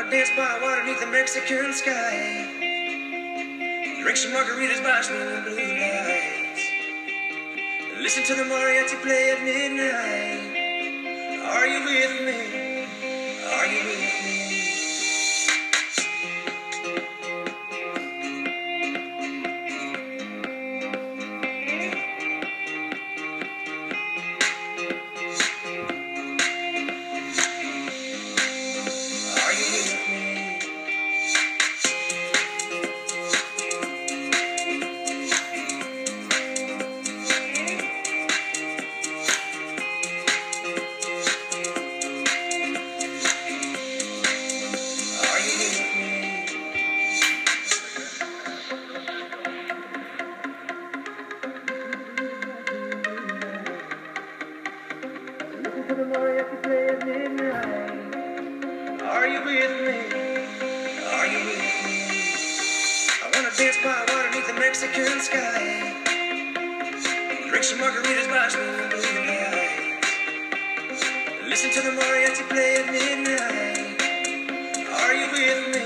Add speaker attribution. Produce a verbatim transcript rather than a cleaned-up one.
Speaker 1: dance by water beneath the Mexican sky. Drink some margaritas by some blue lights. Listen to the mariachi play at midnight. Are you with me? Are you with me? To the mariachi play at midnight. Are you with me? Are you with me? I wanna dance by water beneath the Mexican sky. Drink some margaritas by some blue lights. Listen to the mariachi play at midnight. Are you with me?